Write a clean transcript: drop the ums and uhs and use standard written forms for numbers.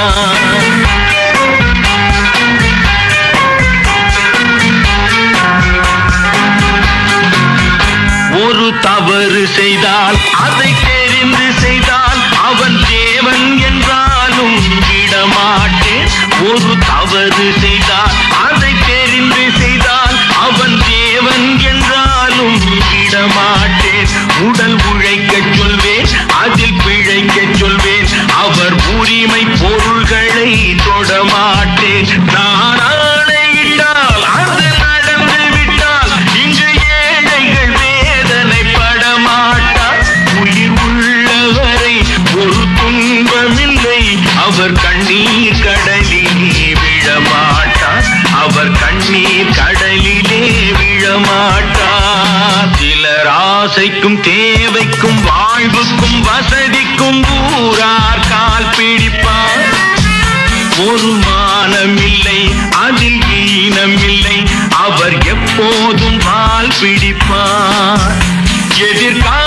ஒரு தவறு செய்தால் அதை தெரிந்து செய்தால் அவன் தேவன் என்றாலும் விடமாட்டேன். ஒரு தவறு செய்தால் அதை தெரிந்து செய்தால் அவன் தேவன் என்றாலும் விடமாட்டேன். உடல் உழைக்க சொல்வேன், அதில் பிழைக்க சொல்வேன், அவர் உரிமை பொருள்களை தொடமாட்டேன். நான் ஆணையிட்டால் அது நடந்து விட்டால் இங்கு ஏழைகள் வேதனை படமாட்டார். உயிர் உள்ளவரை ஒரு துன்பமில்லை, அவர் கண்ணீர் கடலிலே விழமாட்டார். அவர் கண்ணீர் கடலிலே விழமாட்டார். சிலர் ஆசைக்கும் தேவைக்கும் வாழ்வுக்கும் வசதிக்கும் ஊரார் கால் பிடிப்பார். ஒரு மானமில்லை, அதில் ஈனமில்லை, அவர் எப்போதும் வால் பிடிப்பார். எதிர்கால